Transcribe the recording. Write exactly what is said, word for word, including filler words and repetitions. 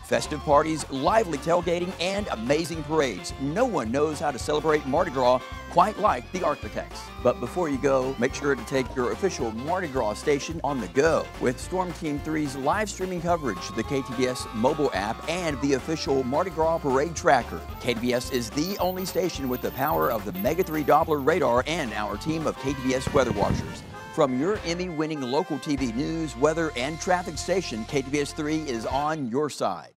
Festive parties, lively tailgating, and amazing parades. No one knows how to celebrate Mardi Gras quite like the Architects. But before you go, make sure to take your official Mardi Gras station on the go with Storm Team three's live streaming coverage, the K T V S mobile app, and the official Mardi Gras parade tracker. K T V S is the only station with the power of the Mega three Doppler radar and our team of K T V S weather watchers. From your Emmy-winning local T V news, weather, and traffic station, K T V S three is on your side.